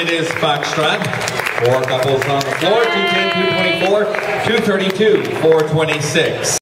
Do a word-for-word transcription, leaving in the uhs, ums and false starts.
it is Foxtrot. Four couples on the floor, two ten, two twenty-four, two thirty-two, four twenty-six.